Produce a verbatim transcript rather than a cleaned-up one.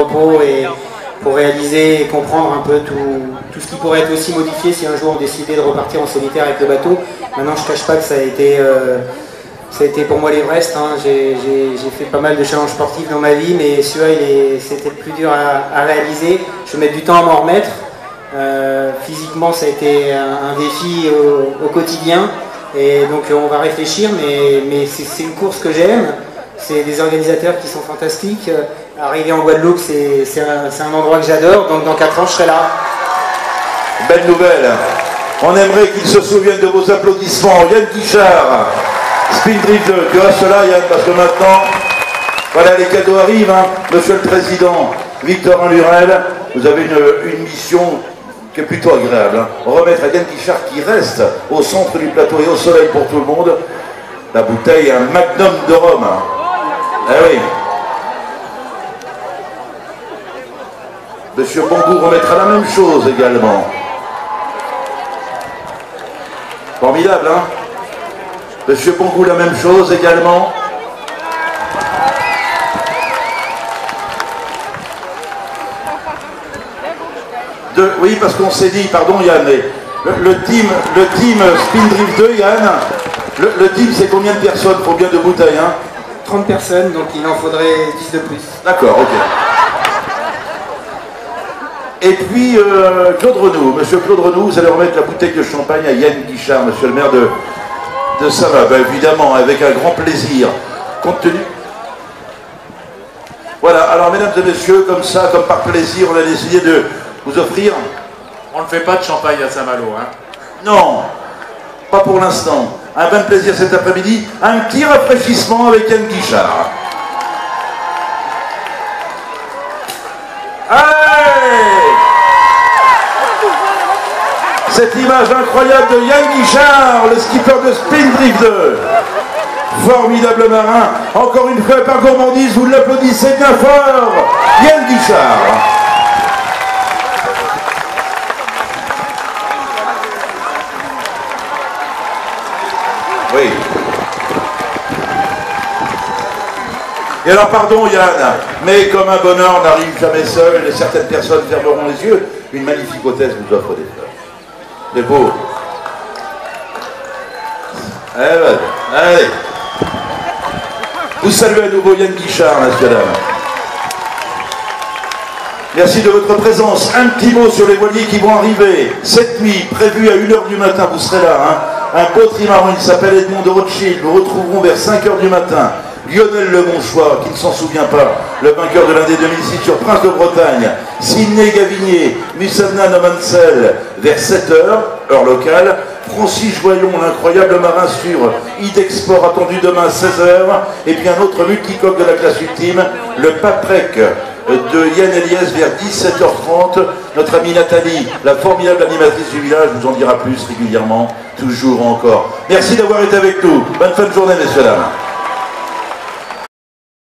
repos et pour réaliser et comprendre un peu tout, tout ce qui pourrait être aussi modifié si un jour on décidait de repartir en solitaire avec le bateau. Maintenant, je ne cache pas que ça a été, euh, ça a été pour moi l'Everest. Hein. J'ai fait pas mal de challenges sportifs dans ma vie, mais celui-là, c'était le plus dur à, à réaliser. Je vais mettre du temps à m'en remettre. Euh, physiquement, ça a été un, un défi au, au quotidien. Et donc, on va réfléchir, mais, mais c'est une course que j'aime. C'est des organisateurs qui sont fantastiques. Arriver en Guadeloupe, c'est un, un endroit que j'adore. Donc dans quatre ans, je serai là. Belle nouvelle. On aimerait qu'ils se souviennent de vos applaudissements. Yann Guichard, Spindrift deux. Tu restes là, Yann, parce que maintenant, voilà, les cadeaux arrivent. Hein. Monsieur le Président, Victorin Lurel, vous avez une, une mission qui est plutôt agréable. Hein. Remettre à Yann Guichard, qui reste au centre du plateau et au soleil pour tout le monde, la bouteille, un magnum de rhum. Ah oui. Monsieur Bongou remettra la même chose également. Formidable, hein? Monsieur Bongou la même chose également. De, oui, parce qu'on s'est dit, pardon Yann, mais le, le team, le team Spindrift deux, Yann, le, le team c'est combien de personnes pour bien de bouteilles, hein? trente personnes, donc il en faudrait dix de plus. D'accord, ok. Et puis, euh, Claude Renaud, monsieur Claude Renaud, vous allez remettre la bouteille de champagne à Yann Guichard, monsieur le maire de, de Saint-Va. Ben, évidemment, avec un grand plaisir, compte tenu... Voilà, alors mesdames et messieurs, comme ça, comme par plaisir, on a décidé de vous offrir... On ne fait pas de champagne à Saint-Malo, hein? Non, pas pour l'instant. Un bon plaisir cet après-midi, un petit rafraîchissement avec Yann Guichard. Allez! Cette image incroyable de Yann Guichard, le skipper de Spindrift deux. Formidable marin. Encore une fois, par gourmandise, vous l'applaudissez bien fort. Yann Guichard. Oui. Et alors, pardon Yann, mais comme un bonheur n'arrive jamais seul et certaines personnes fermeront les yeux, une magnifique hôtesse vous offre des fleurs. C'est beau. Allez, allez. Vous saluez à nouveau Yann Guichard, messieurs, dames. Merci de votre présence. Un petit mot sur les voiliers qui vont arriver. Cette nuit, prévue à une heure du matin, vous serez là. Hein. Un beau trimaran, il s'appelle Edmond de Rothschild. Nous retrouverons vers cinq heures du matin Lionel Le Monchois, qui ne s'en souvient pas, le vainqueur de l'Indé deux mille six sur Prince de Bretagne. Sidney Gavinier, Musanna Nomansel, vers sept heures, heure locale. Francis Joyon, l'incroyable marin sur Idexport, attendu demain à seize heures. Et puis un autre multicoque de la classe ultime, le Paprec de Yann Eliès vers dix-sept heures trente. Notre amie Nathalie, la formidable animatrice du village, vous en dira plus régulièrement, toujours encore. Merci d'avoir été avec nous. Bonne fin de journée, messieurs, dames.